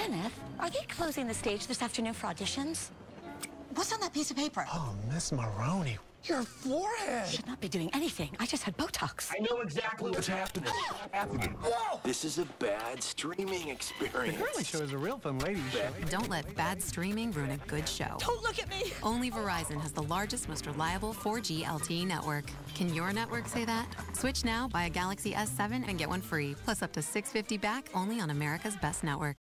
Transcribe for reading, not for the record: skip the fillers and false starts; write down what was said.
Kenneth, are they closing the stage this afternoon for auditions? What's on that piece of paper? Oh, Miss Maroney, your forehead. Should not be doing anything. I just had Botox. I know exactly what's happening. Whoa! This is a bad streaming experience. The Girly Show is a real fun ladies show. Don't let bad streaming ruin a good show. Don't look at me! Only Verizon has the largest, most reliable 4G LTE network. Can your network say that? Switch now, buy a Galaxy S7 and get one free, plus up to $650 back only on America's best network.